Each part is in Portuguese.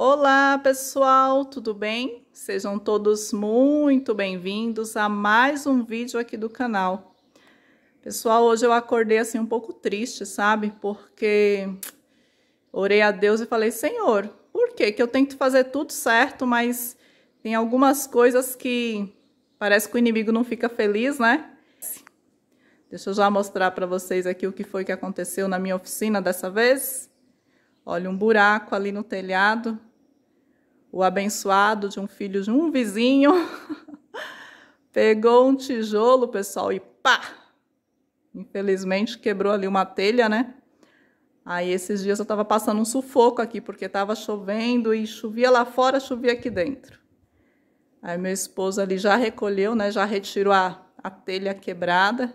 Olá, pessoal, tudo bem? Sejam todos muito bem-vindos a mais um vídeo aqui do canal. Pessoal, hoje eu acordei assim um pouco triste, sabe? Porque orei a Deus e falei: Senhor, por que eu tento fazer tudo certo, mas tem algumas coisas que parece que o inimigo não fica feliz, né? Deixa eu já mostrar para vocês aqui o que foi que aconteceu na minha oficina dessa vez. Olha, um buraco ali no telhado. O abençoado de um filho de um vizinho pegou um tijolo, pessoal, e pá! Infelizmente quebrou ali uma telha, né? Aí esses dias eu tava passando um sufoco aqui, porque tava chovendo e chovia lá fora, chovia aqui dentro. Aí meu esposo ali já recolheu, né? Já retirou a telha quebrada.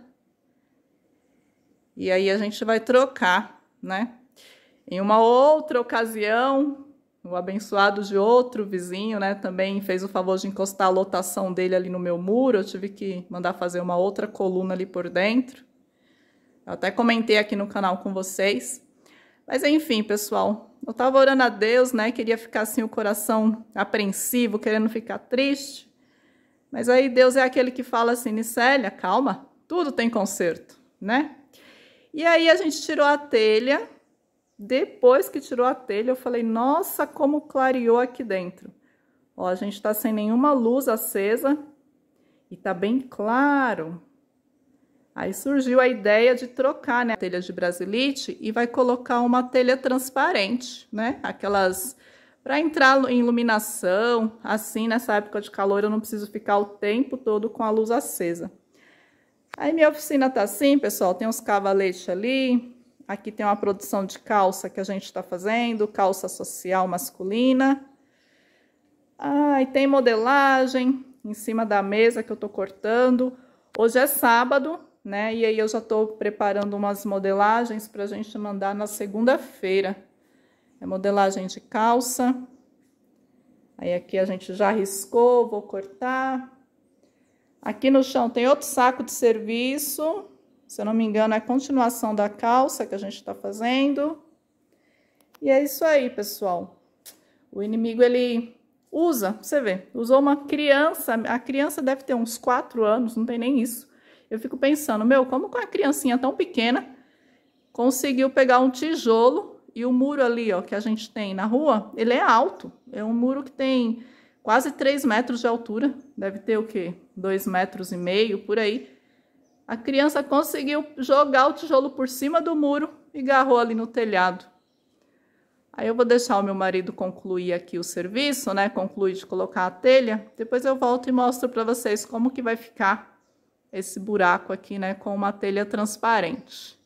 E aí a gente vai trocar, né? Em uma outra ocasião, o abençoado de outro vizinho, né, também fez o favor de encostar a lotação dele ali no meu muro. Eu tive que mandar fazer uma outra coluna ali por dentro. Eu até comentei aqui no canal com vocês. Mas enfim, pessoal, eu tava orando a Deus, né, queria ficar assim o coração apreensivo, querendo ficar triste. Mas aí Deus é aquele que fala assim: Nicélia, calma, tudo tem conserto, né? E aí a gente tirou a telha. Depois que tirou a telha, eu falei: nossa, como clareou aqui dentro. Ó, a gente tá sem nenhuma luz acesa e tá bem claro. Aí surgiu a ideia de trocar, né, a telha de brasilite e vai colocar uma telha transparente, né? Aquelas para entrar em iluminação, assim, nessa época de calor eu não preciso ficar o tempo todo com a luz acesa. Aí minha oficina tá assim, pessoal, tem uns cavaletes ali. Aqui tem uma produção de calça que a gente está fazendo, calça social masculina. Ah, e tem modelagem em cima da mesa que eu tô cortando. Hoje é sábado, né? E aí eu já tô preparando umas modelagens pra gente mandar na segunda-feira. É modelagem de calça. Aí aqui a gente já riscou, vou cortar. Aqui no chão tem outro saco de serviço. Se eu não me engano, é a continuação da calça que a gente tá fazendo. E é isso aí, pessoal. O inimigo, ele usa, você vê, usou uma criança. A criança deve ter uns 4 anos, não tem nem isso. Eu fico pensando, meu, como com uma criancinha tão pequena conseguiu pegar um tijolo e o muro ali, ó, que a gente tem na rua, ele é alto. É um muro que tem quase 3 metros de altura. Deve ter o quê? 2,5 metros, por aí. A criança conseguiu jogar o tijolo por cima do muro e agarrou ali no telhado. Aí eu vou deixar o meu marido concluir aqui o serviço, né? Concluir de colocar a telha. Depois eu volto e mostro para vocês como que vai ficar esse buraco aqui, né? Com uma telha transparente.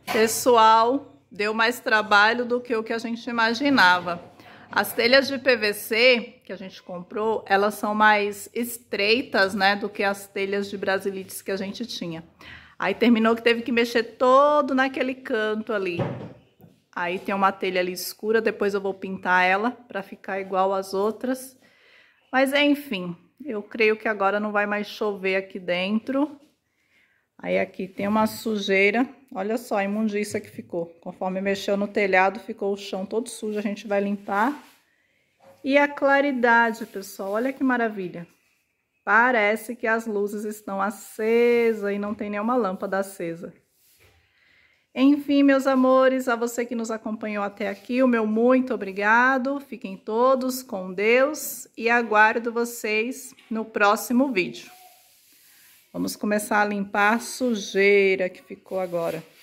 Pessoal, deu mais trabalho do que o que a gente imaginava. As telhas de PVC que a gente comprou, elas são mais estreitas, né, do que as telhas de brasilites que a gente tinha. Aí terminou que teve que mexer todo naquele canto ali. Aí tem uma telha ali escura, depois eu vou pintar ela para ficar igual às outras. Mas enfim, eu creio que agora não vai mais chover aqui dentro. Aí aqui tem uma sujeira, olha só a imundícia que ficou. Conforme mexeu no telhado, ficou o chão todo sujo, a gente vai limpar. E a claridade, pessoal, olha que maravilha. Parece que as luzes estão acesas e não tem nenhuma lâmpada acesa. Enfim, meus amores, a você que nos acompanhou até aqui, o meu muito obrigado. Fiquem todos com Deus e aguardo vocês no próximo vídeo. Vamos começar a limpar a sujeira que ficou agora.